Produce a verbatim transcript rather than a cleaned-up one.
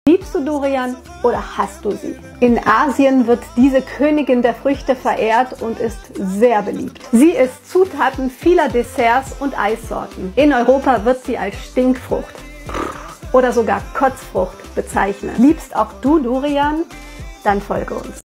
Liebst du Durian oder hasst du sie? In Asien wird diese Königin der Früchte verehrt und ist sehr beliebt. Sie ist Zutaten vieler Desserts und Eissorten. In Europa wird sie als Stinkfrucht oder sogar Kotzfrucht bezeichnet. Liebst auch du Durian? Dann folge uns.